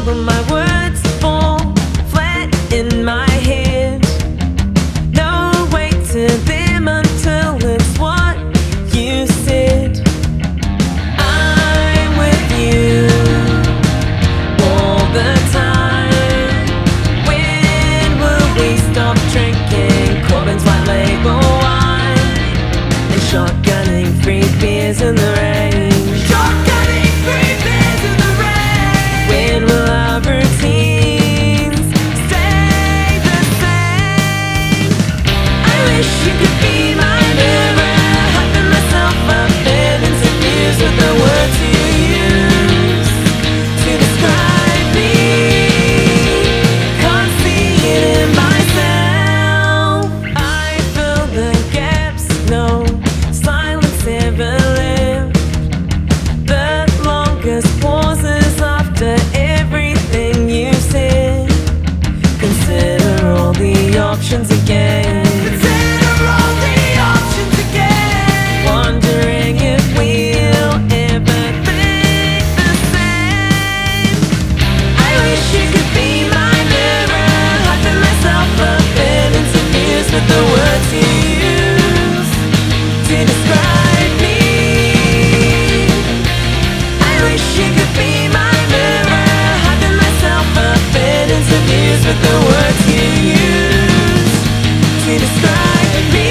fumble, my words fall flat in my head. No way to them until it's what you said. I'm with you all the time. When will we stop drinking Corbin's white label wine and shotgunning free beers in the rain? Shotgunning free beers in the rain. When will our routines stay the same? I wish you could be my mirror, hyping myself up in interviews with the words you use to describe me. Can't see it in myself. I fill the gaps, no silence ever lived. The longest pauses after everything you said. Consider all the options again. Consider all the options again. Wondering if we'll ever think the same. I wish you could be my mirror, hyping myself up in interviews with the words you use to describe me. I wish you could be my mirror, hyping myself up in interviews with the words you use to describe me.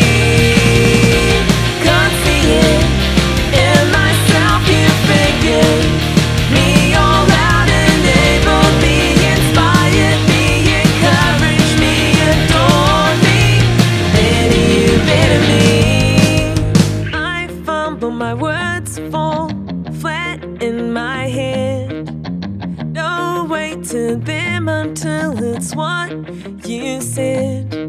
Can't see it in myself, you figured me all out, enabled me, inspired me, encouraged me, adored me, better you, better me. I fumble, my words fall flat in my head. No way to them until it's what you said.